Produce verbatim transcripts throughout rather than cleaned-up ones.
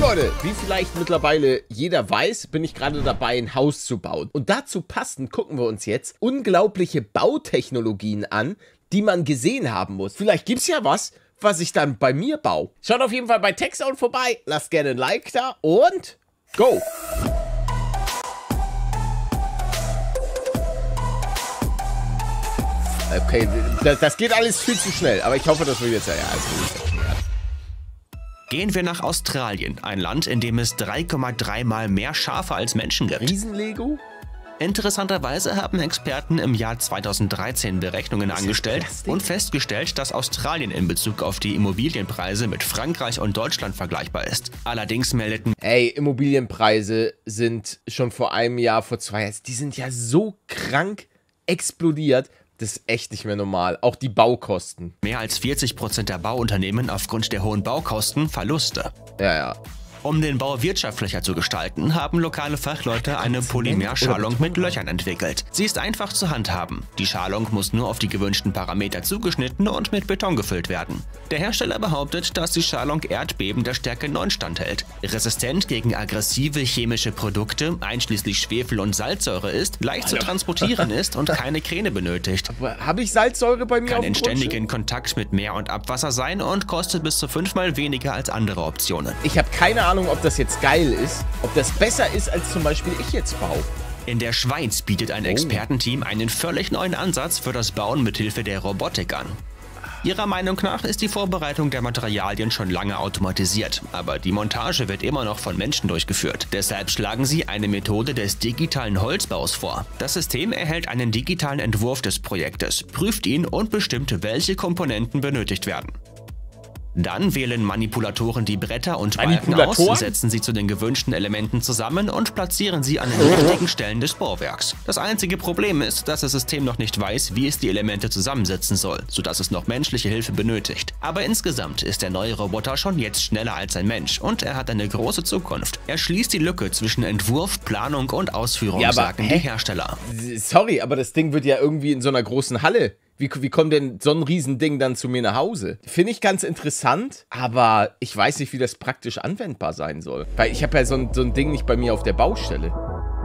Leute, wie vielleicht mittlerweile jeder weiß, bin ich gerade dabei, ein Haus zu bauen. Und dazu passend gucken wir uns jetzt unglaubliche Bautechnologien an, die man gesehen haben muss. Vielleicht gibt es ja was, was ich dann bei mir baue. Schaut auf jeden Fall bei TechZone vorbei, lasst gerne ein Like da und go! Okay, das, das geht alles viel zu schnell, aber ich hoffe, das wird jetzt ja alles gut. Gehen wir nach Australien, ein Land, in dem es drei Komma drei Mal mehr Schafe als Menschen gibt. Riesen-Lego? Interessanterweise haben Experten im Jahr zweitausenddreizehn Berechnungen angestellt und festgestellt, dass Australien in Bezug auf die Immobilienpreise mit Frankreich und Deutschland vergleichbar ist. Allerdings meldeten... Ey, Immobilienpreise sind schon vor einem Jahr, vor zwei Jahren, die sind ja so krank explodiert. Das ist echt nicht mehr normal. Auch die Baukosten. Mehr als vierzig Prozent der Bauunternehmen aufgrund der hohen Baukosten Verluste. Ja, ja. Um den Bau wirtschaftlicher zu gestalten, haben lokale Fachleute eine Polymerschalung mit Löchern entwickelt. Sie ist einfach zu handhaben. Die Schalung muss nur auf die gewünschten Parameter zugeschnitten und mit Beton gefüllt werden. Der Hersteller behauptet, dass die Schalung Erdbeben der Stärke neun standhält, resistent gegen aggressive chemische Produkte, einschließlich Schwefel und Salzsäure ist, leicht zu transportieren ist und keine Kräne benötigt. Habe ich Salzsäure bei mir Kann auf dem in ständigem Grundstück? Kontakt mit Meer und Abwasser sein und kostet bis zu fünfmal weniger als andere Optionen. Ich habe keine Ahnung, ob das jetzt geil ist, ob das besser ist, als zum Beispiel ich jetzt baue. In der Schweiz bietet ein Oh. Expertenteam einen völlig neuen Ansatz für das Bauen mithilfe der Robotik an. Ihrer Meinung nach ist die Vorbereitung der Materialien schon lange automatisiert, aber die Montage wird immer noch von Menschen durchgeführt. Deshalb schlagen sie eine Methode des digitalen Holzbaus vor. Das System erhält einen digitalen Entwurf des Projektes, prüft ihn und bestimmt, welche Komponenten benötigt werden. Dann wählen Manipulatoren die Bretter und Balken aus, setzen sie zu den gewünschten Elementen zusammen und platzieren sie an den richtigen Stellen des Bauwerks. Das einzige Problem ist, dass das System noch nicht weiß, wie es die Elemente zusammensetzen soll, sodass es noch menschliche Hilfe benötigt. Aber insgesamt ist der neue Roboter schon jetzt schneller als ein Mensch und er hat eine große Zukunft. Er schließt die Lücke zwischen Entwurf, Planung und Ausführung, Ja, aber, sagen hä? die Hersteller. Sorry, aber das Ding wird ja irgendwie in so einer großen Halle. Wie, wie kommt denn so ein Riesending dann zu mir nach Hause? Finde ich ganz interessant, aber ich weiß nicht, wie das praktisch anwendbar sein soll. Weil ich habe ja so ein, so ein Ding nicht bei mir auf der Baustelle.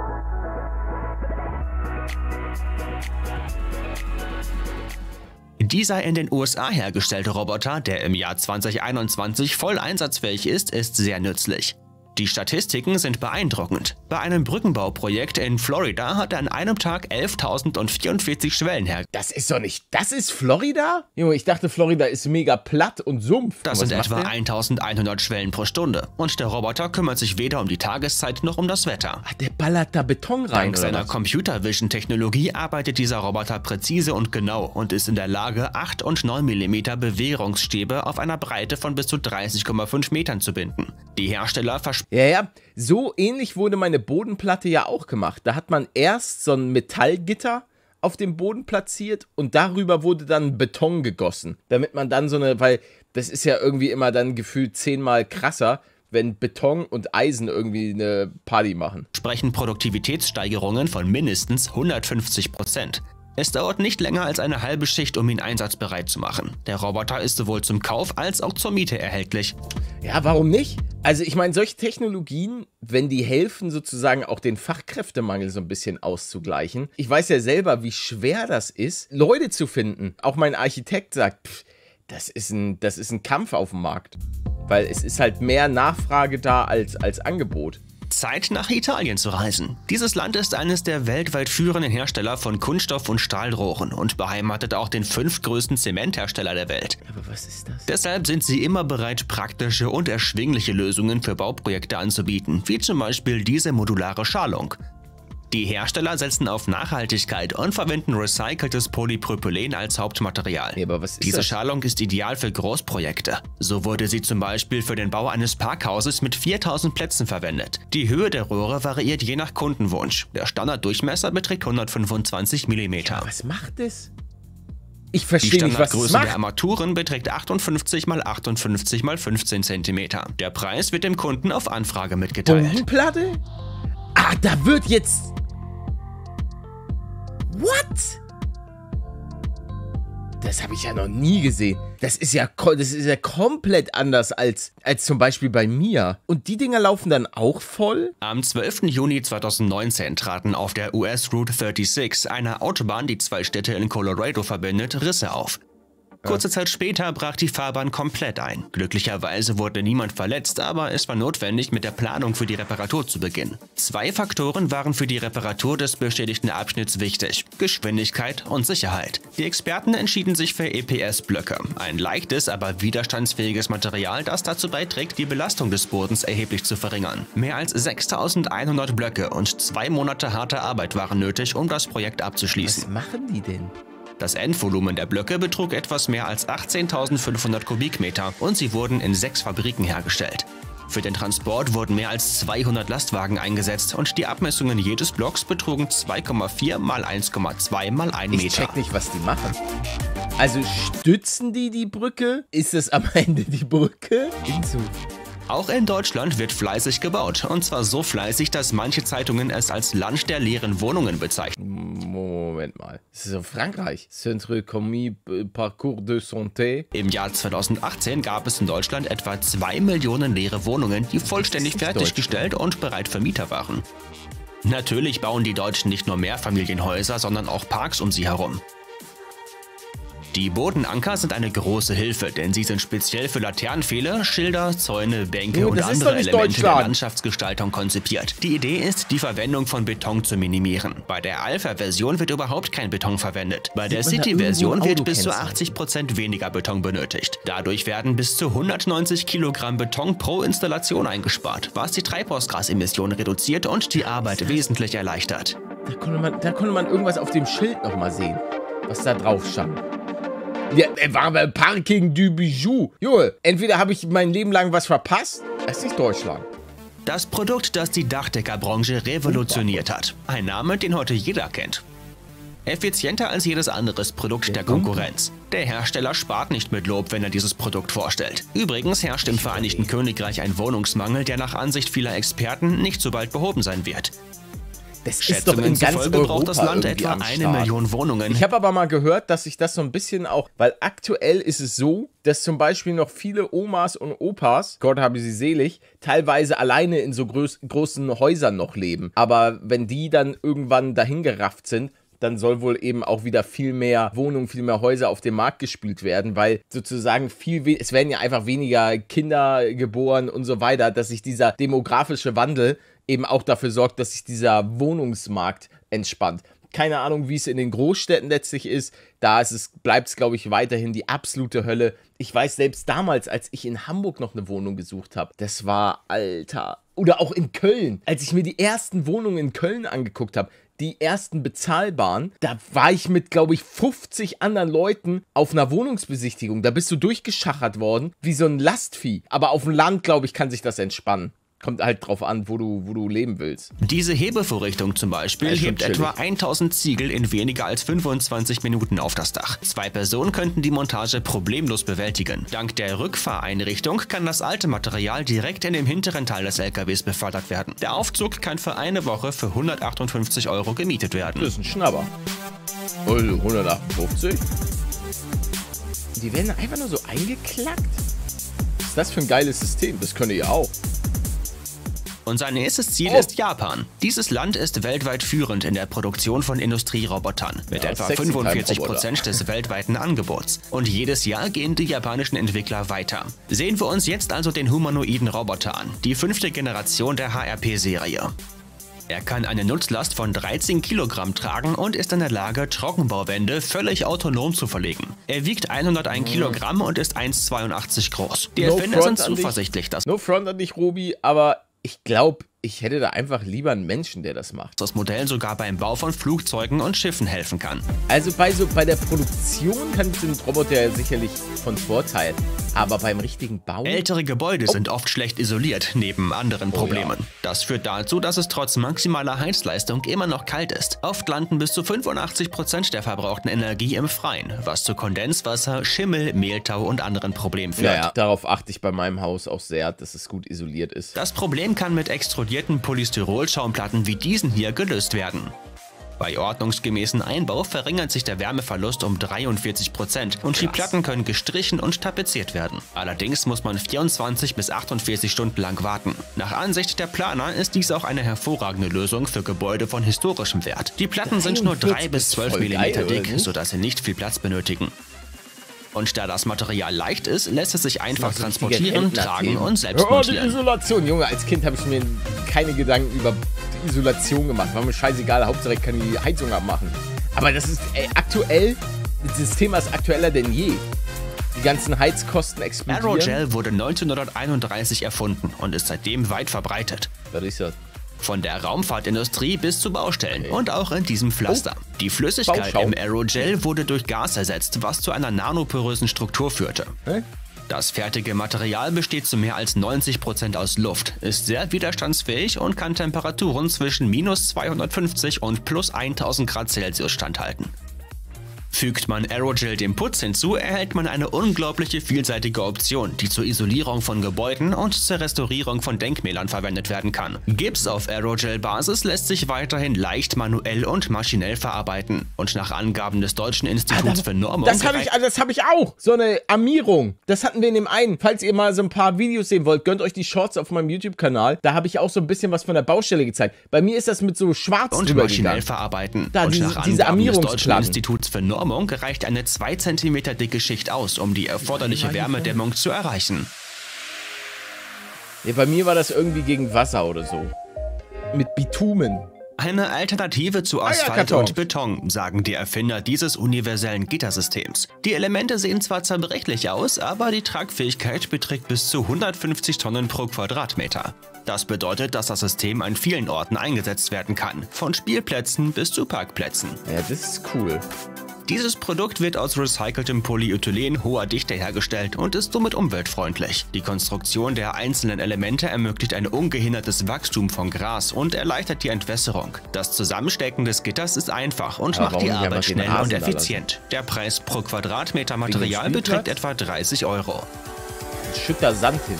Dieser in den U S A hergestellte Roboter, der im Jahr zweitausendeinundzwanzig voll einsatzfähig ist, ist sehr nützlich. Die Statistiken sind beeindruckend. Bei einem Brückenbauprojekt in Florida hat er an einem Tag elftausendvierundvierzig Schwellen hergestellt. Das ist doch nicht... Das ist Florida? Junge, ich dachte, Florida ist mega platt und Sumpf. Das Und sind was macht etwa der? eintausendeinhundert Schwellen pro Stunde. Und der Roboter kümmert sich weder um die Tageszeit noch um das Wetter. Ach, der ballert da Beton rein, Dank oder seiner was? Computer Vision Technologie arbeitet dieser Roboter präzise und genau und ist in der Lage, acht und neun Millimeter Bewährungsstäbe auf einer Breite von bis zu dreißig Komma fünf Metern zu binden. Die Hersteller versprechen... Ja, ja, so ähnlich wurde meine Bodenplatte ja auch gemacht. Da hat man erst so ein Metallgitter auf dem Boden platziert und darüber wurde dann Beton gegossen. Damit man dann so eine, weil das ist ja irgendwie immer dann gefühlt zehnmal krasser, wenn Beton und Eisen irgendwie eine Party machen. sprechen Produktivitätssteigerungen von mindestens hundertfünfzig Prozent. Es dauert nicht länger als eine halbe Schicht, um ihn einsatzbereit zu machen. Der Roboter ist sowohl zum Kauf als auch zur Miete erhältlich. Ja, warum nicht? Also ich meine, solche Technologien, wenn die helfen, sozusagen auch den Fachkräftemangel so ein bisschen auszugleichen. Ich weiß ja selber, wie schwer das ist, Leute zu finden. Auch mein Architekt sagt, pff, das ist ein, das ist ein Kampf auf dem Markt. Weil es ist halt mehr Nachfrage da als, als Angebot. Zeit, nach Italien zu reisen. Dieses Land ist eines der weltweit führenden Hersteller von Kunststoff- und Stahlrohren und beheimatet auch den fünftgrößten Zementhersteller der Welt. Aber was ist das? Deshalb sind sie immer bereit, praktische und erschwingliche Lösungen für Bauprojekte anzubieten, wie zum Beispiel diese modulare Schalung. Die Hersteller setzen auf Nachhaltigkeit und verwenden recyceltes Polypropylen als Hauptmaterial. Nee, aber was ist Diese das? Schalung ist ideal für Großprojekte. So wurde sie zum Beispiel für den Bau eines Parkhauses mit viertausend Plätzen verwendet. Die Höhe der Rohre variiert je nach Kundenwunsch. Der Standarddurchmesser beträgt hundertfünfundzwanzig Millimeter. Was macht das? Ich Die verstehe nicht, was es Standardgröße der macht. Armaturen beträgt achtundfünfzig mal achtundfünfzig mal fünfzehn Zentimeter. Der Preis wird dem Kunden auf Anfrage mitgeteilt. Bodenplatte? Ah, da wird jetzt... What? Das habe ich ja noch nie gesehen. Das ist ja, das ist ja komplett anders als, als zum Beispiel bei mir. Und die Dinger laufen dann auch voll? Am zwölften Juni zweitausendneunzehn traten auf der U S Route sechsunddreißig, einer Autobahn, die zwei Städte in Colorado verbindet, Risse auf. Kurze Zeit später brach die Fahrbahn komplett ein. Glücklicherweise wurde niemand verletzt, aber es war notwendig, mit der Planung für die Reparatur zu beginnen. Zwei Faktoren waren für die Reparatur des beschädigten Abschnitts wichtig: Geschwindigkeit und Sicherheit. Die Experten entschieden sich für E P S-Blöcke, ein leichtes, aber widerstandsfähiges Material, das dazu beiträgt, die Belastung des Bodens erheblich zu verringern. Mehr als sechstausendeinhundert Blöcke und zwei Monate harte Arbeit waren nötig, um das Projekt abzuschließen. Was machen die denn? Das Endvolumen der Blöcke betrug etwas mehr als achtzehntausendfünfhundert Kubikmeter und sie wurden in sechs Fabriken hergestellt. Für den Transport wurden mehr als zweihundert Lastwagen eingesetzt und die Abmessungen jedes Blocks betrugen zwei Komma vier mal eins Komma zwei mal ein Meter. Ich check nicht, was die machen. Also stützen die die Brücke? Ist es am Ende die Brücke? So. Auch in Deutschland wird fleißig gebaut, und zwar so fleißig, dass manche Zeitungen es als Land der leeren Wohnungen bezeichnen. Moment mal, das ist in Frankreich. Centre Commis Parcours de Santé. Im Jahr zweitausendachtzehn gab es in Deutschland etwa zwei Millionen leere Wohnungen, die vollständig fertiggestellt und bereit für Mieter waren. Natürlich bauen die Deutschen nicht nur Mehrfamilienhäuser, sondern auch Parks um sie herum. Die Bodenanker sind eine große Hilfe, denn sie sind speziell für Laternenpfähle, Schilder, Zäune, Bänke Jo, und das ist andere doch nicht Elemente der Deutschland. Landschaftsgestaltung konzipiert. Die Idee ist, die Verwendung von Beton zu minimieren. Bei der Alpha-Version wird überhaupt kein Beton verwendet. Bei der Sieht man da City-Version irgendwo ein wird bis zu Autokennzeichen? achtzig Prozent weniger Beton benötigt. Dadurch werden bis zu hundertneunzig Kilogramm Beton pro Installation eingespart, was die Treibhausgasemissionen reduziert und die Arbeit wesentlich erleichtert. Da konnte man, da konnte man irgendwas auf dem Schild nochmal sehen, was da drauf stand. Ja, er war bei Parking du Bijou. Junge, entweder habe ich mein Leben lang was verpasst, das ist nicht Deutschland. Das Produkt, das die Dachdeckerbranche revolutioniert hat. Ein Name, den heute jeder kennt. Effizienter als jedes anderes Produkt der Konkurrenz. Der Hersteller spart nicht mit Lob, wenn er dieses Produkt vorstellt. Übrigens herrscht im Vereinigten Königreich ein Wohnungsmangel, der nach Ansicht vieler Experten nicht so bald behoben sein wird. Das ist doch in Schätzungen ganz zufolge Europa braucht das Land irgendwie etwa am eine Start. Million Wohnungen. Ich habe aber mal gehört, dass sich das so ein bisschen auch, weil aktuell ist es so, dass zum Beispiel noch viele Omas und Opas, Gott habe sie selig, teilweise alleine in so groß, großen Häusern noch leben. Aber wenn die dann irgendwann dahingerafft sind, dann soll wohl eben auch wieder viel mehr Wohnungen, viel mehr Häuser auf den Markt gespült werden, weil sozusagen viel, we- es werden ja einfach weniger Kinder geboren und so weiter, dass sich dieser demografische Wandel eben auch dafür sorgt, dass sich dieser Wohnungsmarkt entspannt. Keine Ahnung, wie es in den Großstädten letztlich ist. Da ist es, bleibt es, glaube ich, weiterhin die absolute Hölle. Ich weiß, selbst damals, als ich in Hamburg noch eine Wohnung gesucht habe, das war, Alter. Oder auch in Köln, als ich mir die ersten Wohnungen in Köln angeguckt habe, die ersten bezahlbaren, da war ich mit, glaube ich, fünfzig anderen Leuten auf einer Wohnungsbesichtigung. Da bist du durchgeschachert worden, wie so ein Lastvieh. Aber auf dem Land, glaube ich, kann sich das entspannen. Kommt halt drauf an, wo du, wo du leben willst. Diese Hebevorrichtung zum Beispiel Ja, schon hebt chillig. etwa tausend Ziegel in weniger als fünfundzwanzig Minuten auf das Dach. Zwei Personen könnten die Montage problemlos bewältigen. Dank der Rückfahreinrichtung kann das alte Material direkt in dem hinteren Teil des L K Ws befördert werden. Der Aufzug kann für eine Woche für hundertachtundfünfzig Euro gemietet werden. Das ist ein Schnapper. Also hundertachtundfünfzig. Die werden einfach nur so eingeklackt. Was ist das für ein geiles System? Das könnt ihr ja auch. Unser nächstes Ziel Oh. ist Japan. Dieses Land ist weltweit führend in der Produktion von Industrierobotern mit Ja, etwa sexy fünfundvierzig Time Prozent des weltweiten Angebots. Und jedes Jahr gehen die japanischen Entwickler weiter. Sehen wir uns jetzt also den humanoiden Roboter an, die fünfte Generation der H R P-Serie. Er kann eine Nutzlast von dreizehn Kilogramm tragen und ist in der Lage, Trockenbauwände völlig autonom zu verlegen. Er wiegt hundertein Kilogramm und ist eins Komma zweiundachtzig groß. Die No Erfinder front sind an dich. zuversichtlich, dass No front an dich, Robi, aber ich glaube, ich hätte da einfach lieber einen Menschen, der das macht. das Modell sogar beim Bau von Flugzeugen und Schiffen helfen kann. Also bei, so, bei der Produktion kann so ein Roboter ja sicherlich von Vorteil. Aber beim richtigen Bau... Ältere Gebäude sind oft schlecht isoliert, neben anderen Oh Problemen. ja. Das führt dazu, dass es trotz maximaler Heizleistung immer noch kalt ist. Oft landen bis zu fünfundachtzig Prozent der verbrauchten Energie im Freien, was zu Kondenswasser, Schimmel, Mehltau und anderen Problemen führt. Naja, darauf achte ich bei meinem Haus auch sehr, dass es gut isoliert ist. Das Problem kann mit extrudierten Polystyrolschaumplatten wie diesen hier gelöst werden. Bei ordnungsgemäßem Einbau verringert sich der Wärmeverlust um dreiundvierzig Prozent und die Krass. Platten können gestrichen und tapeziert werden. Allerdings muss man vierundzwanzig bis achtundvierzig Stunden lang warten. Nach Ansicht der Planer ist dies auch eine hervorragende Lösung für Gebäude von historischem Wert. Die Platten sind nur drei bis zwölf Millimeter dick, sodass sie nicht viel Platz benötigen. Und da das Material leicht ist, lässt es sich einfach transportieren, tragen und selbst Oh, die montieren. Isolation, Junge, als Kind habe ich mir keine Gedanken über die Isolation gemacht. War mir scheißegal, Hauptsache ich kann die Heizung abmachen. Aber das ist ey, aktuell, das Thema ist aktueller denn je. Die ganzen Heizkosten explodieren. Aerogel wurde neunzehnhunderteinunddreißig erfunden und ist seitdem weit verbreitet. Was ist das? Von der Raumfahrtindustrie bis zu Baustellen Okay. und auch in diesem Pflaster. Oh. Die Flüssigkeit Bauschaum. im Aerogel wurde durch Gas ersetzt, was zu einer nanoporösen Struktur führte. Hä? Das fertige Material besteht zu mehr als neunzig Prozent aus Luft, ist sehr widerstandsfähig und kann Temperaturen zwischen minus zweihundertfünfzig und plus tausend Grad Celsius standhalten. Fügt man Aerogel dem Putz hinzu, erhält man eine unglaubliche vielseitige Option, die zur Isolierung von Gebäuden und zur Restaurierung von Denkmälern verwendet werden kann. Gips auf Aerogel-Basis lässt sich weiterhin leicht manuell und maschinell verarbeiten. Und nach Angaben des Deutschen Instituts für Normung... Das habe ich, das hab ich auch. So eine Armierung. Das hatten wir in dem einen. Falls ihr mal so ein paar Videos sehen wollt, gönnt euch die Shorts auf meinem YouTube-Kanal. Da habe ich auch so ein bisschen was von der Baustelle gezeigt. Bei mir ist das mit so schwarz und drüber maschinell gegangen. verarbeiten. Da, und diese- nach diese Angaben des Deutschen Armierungsplatten. Instituts für Normung reicht eine zwei Zentimeter dicke Schicht aus, um die erforderliche Wärmedämmung zu erreichen. Ja, bei mir war das irgendwie gegen Wasser oder so. Mit Bitumen. Eine Alternative zu Asphalt Eierkartons. und Beton, sagen die Erfinder dieses universellen Gittersystems. Die Elemente sehen zwar zerbrechlich aus, aber die Tragfähigkeit beträgt bis zu hundertfünfzig Tonnen pro Quadratmeter. Das bedeutet, dass das System an vielen Orten eingesetzt werden kann, von Spielplätzen bis zu Parkplätzen. Ja, das ist cool. Dieses Produkt wird aus recyceltem Polyethylen hoher Dichte hergestellt und ist somit umweltfreundlich. Die Konstruktion der einzelnen Elemente ermöglicht ein ungehindertes Wachstum von Gras und erleichtert die Entwässerung. Das Zusammenstecken des Gitters ist einfach und Aber macht die warum nicht Arbeit einfach den schnell Rasen und da effizient. Der Preis pro Quadratmeter Wegen Material dem beträgt Spielplatz? etwa dreißig Euro. Ein Schütter Sand hin.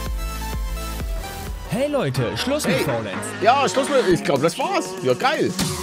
Hey Leute, Schluss mit Hey. Faulenz. Ja, Schluss mit. Ich glaube, das war's. Ja, geil.